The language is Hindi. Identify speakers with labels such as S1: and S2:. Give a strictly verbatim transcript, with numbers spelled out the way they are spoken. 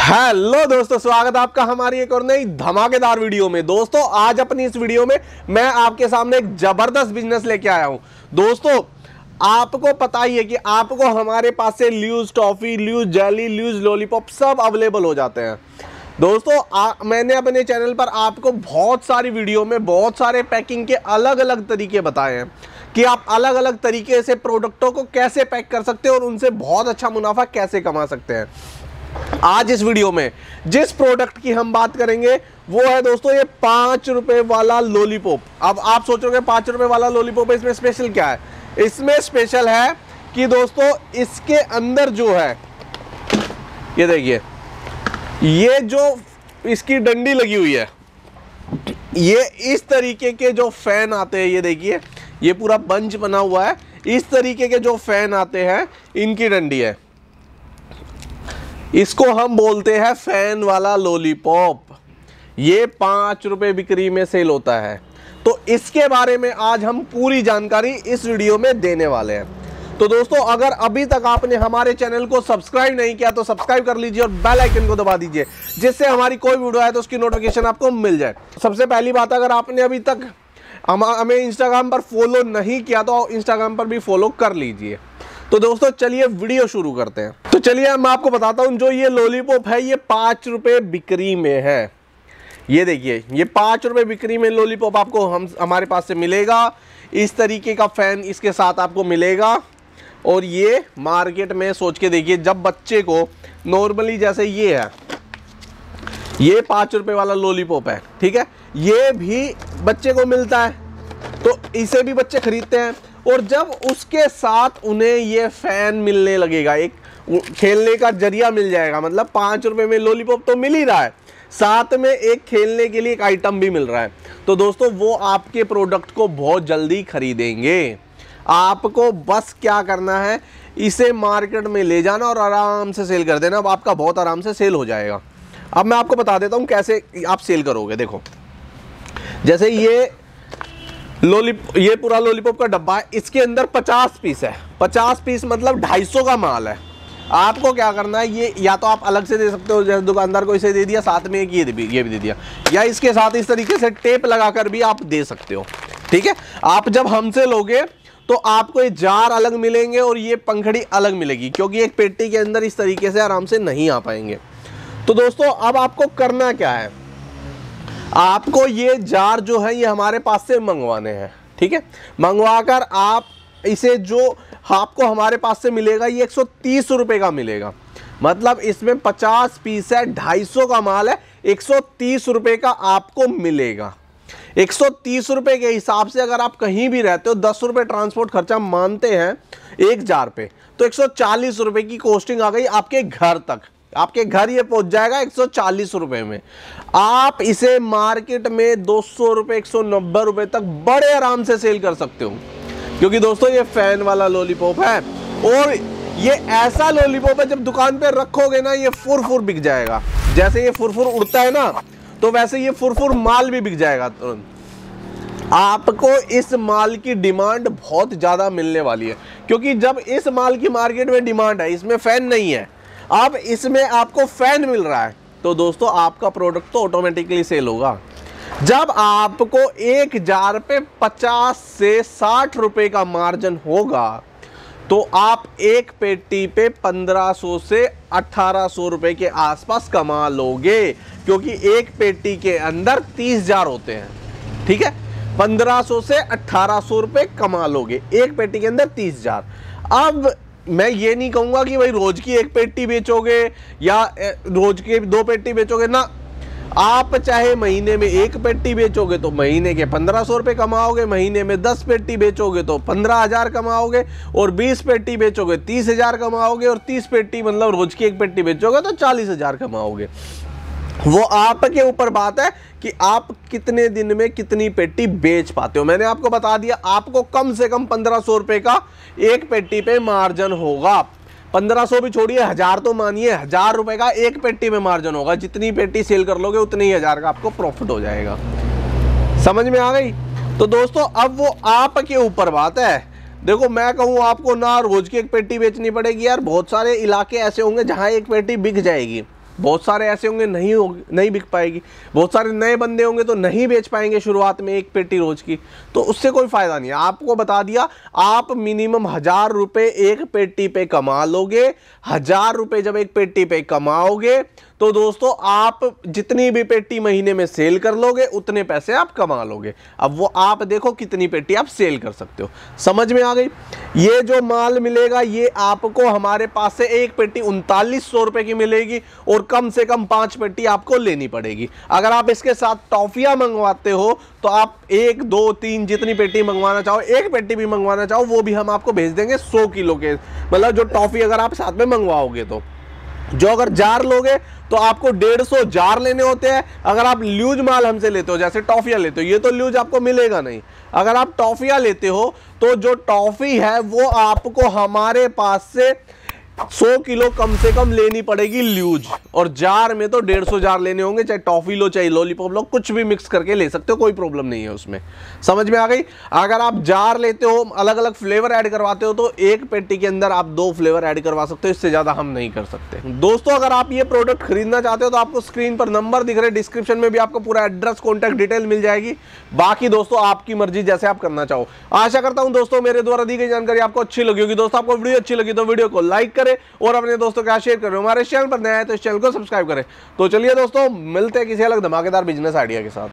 S1: हेलो दोस्तों, स्वागत है आपका हमारी एक और नई धमाकेदार वीडियो में। दोस्तों आज अपनी इस वीडियो में मैं आपके सामने एक जबरदस्त बिजनेस लेके आया हूं। दोस्तों आपको पता ही है कि आपको हमारे पास से loose toffee, loose jelly, loose lollipop सब अवेलेबल हो जाते हैं। दोस्तों आ, मैंने अपने चैनल पर आपको बहुत सारी वीडियो में बहुत सारे पैकिंग के अलग अलग तरीके बताए हैं कि आप अलग अलग तरीके से प्रोडक्टों को कैसे पैक कर सकते हैं और उनसे बहुत अच्छा मुनाफा कैसे कमा सकते हैं। आज इस वीडियो में जिस प्रोडक्ट की हम बात करेंगे वो है दोस्तों ये पांच रुपए वाला लॉलीपॉप। अब आप सोचोगे पांच रुपए वाला लॉलीपॉप इसमें स्पेशल क्या है? इसमें स्पेशल है कि दोस्तों इसके अंदर जो है ये देखिए, ये जो इसकी डंडी लगी हुई है, ये इस तरीके के जो फैन आते हैं, ये देखिए ये पूरा बंच बना हुआ है, इस तरीके के जो फैन आते हैं इनकी डंडी है। इसको हम बोलते हैं फैन वाला लॉलीपॉप। ये पाँच रुपए बिक्री में सेल होता है। तो इसके बारे में आज हम पूरी जानकारी इस वीडियो में देने वाले हैं। तो दोस्तों अगर अभी तक आपने हमारे चैनल को सब्सक्राइब नहीं किया तो सब्सक्राइब कर लीजिए और बेल आइकन को दबा दीजिए, जिससे हमारी कोई वीडियो आए तो उसकी नोटिफिकेशन आपको मिल जाए। सबसे पहली बात, अगर आपने अभी तक हमें इंस्टाग्राम पर फॉलो नहीं किया तो इंस्टाग्राम पर भी फॉलो कर लीजिए। तो दोस्तों चलिए वीडियो शुरू करते हैं। तो चलिए मैं आपको बताता हूं, जो ये लॉलीपॉप है ये पाँच रुपए बिक्री में है। ये देखिए ये पाँच रुपए बिक्री में लॉलीपॉप आपको हम हमारे पास से मिलेगा। इस तरीके का फैन इसके साथ आपको मिलेगा। और ये मार्केट में सोच के देखिए, जब बच्चे को नॉर्मली जैसे ये है, ये पाँच रुपए वाला लॉलीपॉप है, ठीक है, ये भी बच्चे को मिलता है तो इसे भी बच्चे खरीदते हैं। और जब उसके साथ उन्हें ये फैन मिलने लगेगा, एक खेलने का जरिया मिल जाएगा, मतलब पाँच रुपए में लॉलीपॉप तो मिल ही रहा है, साथ में एक खेलने के लिए एक आइटम भी मिल रहा है, तो दोस्तों वो आपके प्रोडक्ट को बहुत जल्दी खरीदेंगे। आपको बस क्या करना है, इसे मार्केट में ले जाना और आराम से सेल कर देना। अब आपका बहुत आराम से सेल हो जाएगा। अब मैं आपको बता देता हूँ कैसे आप सेल करोगे। देखो जैसे ये लॉलीप ये पूरा लॉलीपॉप का डब्बा है, इसके अंदर पचास पीस है। पचास पीस मतलब ढाई सौ का माल है। आपको क्या करना है, ये या तो आप अलग से दे सकते हो, जैसे दुकानदार को इसे दे दिया, साथ में एक ये भी ये भी दे दिया, या इसके साथ इस तरीके से टेप लगाकर भी आप दे सकते हो, ठीक है। आप जब हमसे लोगे तो आपको ये जार अलग मिलेंगे और ये पंखड़ी अलग मिलेगी, क्योंकि एक पेटी के अंदर इस तरीके से आराम से नहीं आ पाएंगे। तो दोस्तों अब आपको करना क्या है, आपको ये जार जो है ये हमारे पास से मंगवाने हैं, ठीक है। मंगवाकर आप इसे जो आपको हमारे पास से मिलेगा ये एक सौ तीस रुपए का मिलेगा। मतलब इसमें पचास पीस है, ढाई सौ का माल है, एक सौ तीस रुपए का आपको मिलेगा। एक सौ तीस रुपए के हिसाब से अगर आप कहीं भी रहते हो, दस रुपए ट्रांसपोर्ट खर्चा मानते हैं एक जार पे, तो एक सौ चालीस रुपए की कॉस्टिंग आ गई आपके घर तक। आपके घर ये पहुंच जाएगा एक सौ चालीस रुपए में। आप इसे मार्केट में दो सौ रुपए, एक सौ नब्बे रुपए तक बड़े आराम से सेल कर सकते हो, क्योंकि दोस्तों ये फैन वाला लॉलीपॉप है और ये ऐसा लॉलीपॉप है जब दुकान पे रखोगे ना ये फुर फुर बिक जाएगा। जैसे ये फुर फुर उड़ता है ना, तो वैसे ये फुर फुर माल भी बिक जाएगा तुरंत। आपको इस माल की डिमांड बहुत ज्यादा मिलने वाली है, क्योंकि जब इस माल की मार्केट में डिमांड है, इसमें फैन नहीं है, अब इसमें आपको फैन मिल रहा है, तो दोस्तों आपका प्रोडक्ट तो ऑटोमेटिकली सेल होगा। जब आपको एक जार पे पचास से साठ रुपए का मार्जिन होगा तो आप एक पेटी पे पंद्रह सौ से अठारह सौ रुपए के आसपास कमा लोगे, क्योंकि एक पेटी के अंदर तीस जार होते हैं, ठीक है। पंद्रह सौ से अठारह सौ रुपए कमा लोगे एक पेटी के अंदर तीस जार। अब मैं ये नहीं कहूंगा कि भाई रोज की एक पेटी बेचोगे या रोज की दो पेटी बेचोगे ना, आप चाहे महीने में एक पेटी बेचोगे तो महीने के पंद्रह सौ रुपए कमाओगे, महीने में दस पेटी बेचोगे तो पंद्रह हजार कमाओगे, और बीस पेटी बेचोगे तीस हजार कमाओगे, और तीस पेटी मतलब रोज की एक पेटी बेचोगे तो चालीस हजार कमाओगे। वो आपके ऊपर बात है कि आप कितने दिन में कितनी पेटी बेच पाते हो। मैंने आपको बता दिया, आपको कम से कम पंद्रह सौ रुपए का एक पेटी पे मार्जिन होगा। पंद्रह सौ भी छोड़िए, हजार तो मानिए, हजार रुपए का एक पेटी में मार्जिन होगा। जितनी पेटी सेल कर लोगे उतनी ही हजार का आपको प्रॉफिट हो जाएगा। समझ में आ गई? तो दोस्तों अब वो आपके ऊपर बात है। देखो मैं कहूँ आपको ना रोज की एक पेटी बेचनी पड़ेगी यार, बहुत सारे इलाके ऐसे होंगे जहां एक पेटी बिक जाएगी, बहुत सारे ऐसे होंगे नहीं हो नहीं बिक पाएगी, बहुत सारे नए बंदे होंगे तो नहीं बेच पाएंगे शुरुआत में एक पेटी रोज की, तो उससे कोई फायदा नहीं है। आपको बता दिया, आप मिनिमम हजार रुपए एक पेटी पे कमा लोगे। हजार रुपए जब एक पेटी पे कमाओगे तो दोस्तों आप जितनी भी पेटी महीने में सेल कर लोगे उतने पैसे आप कमा लोगे। अब वो आप देखो कितनी पेटी आप सेल कर सकते हो। समझ में आ गई? ये जो माल मिलेगा ये आपको हमारे पास से एक पेटी उनतालीस सौ रुपए की मिलेगी और कम से कम पांच पेटी आपको लेनी पड़ेगी। अगर आप इसके साथ टॉफियां मंगवाते हो तो आप एक दो तीन जितनी पेटी मंगवाना चाहो, एक पेटी भी मंगवाना चाहो वो भी हम आपको भेज देंगे सौ किलो के, मतलब जो टॉफी अगर आप साथ में मंगवाओगे तो। जो अगर जार लोगे तो आपको डेढ़ सौ जार लेने होते हैं। अगर आप ल्यूज माल हमसे लेते हो, जैसे टॉफियां लेते हो, ये तो ल्यूज आपको मिलेगा नहीं। अगर आप टॉफियां लेते हो तो जो टॉफी है वो आपको हमारे पास से सौ किलो कम से कम लेनी पड़ेगी ल्यूज, और जार में तो डेढ़ सौ जार लेने होंगे। चाहे टॉफी लो चाहे लॉलीपॉप लो, कुछ भी मिक्स करके ले सकते हो, कोई प्रॉब्लम नहीं है उसमें। समझ में आ गई? अगर आप जार लेते हो, अलग अलग फ्लेवर ऐड करवाते हो तो एक पेटी के अंदर आप दो फ्लेवर ऐड करवा सकते हो, इससे ज्यादा हम नहीं कर सकते। दोस्तों अगर आप ये प्रोडक्ट खरीदना चाहते हो तो आपको स्क्रीन पर नंबर दिख रहे, डिस्क्रिप्शन में भी आपको पूरा एड्रेस कॉन्टैक्ट डिटेल मिल जाएगी। बाकी दोस्तों आपकी मर्जी, जैसे आप करना चाहो। आशा करता हूं दोस्तों मेरे द्वारा दी गई जानकारी आपको अच्छी लगी होगी। दोस्तों आपको वीडियो अच्छी लगी तो वीडियो को लाइक करें और अपने दोस्तों के साथ शेयर करें। हमारे चैनल पर नया है तो इस चैनल को सब्सक्राइब करें। तो चलिए दोस्तों मिलते हैं किसी अलग धमाकेदार बिजनेस आइडिया के साथ।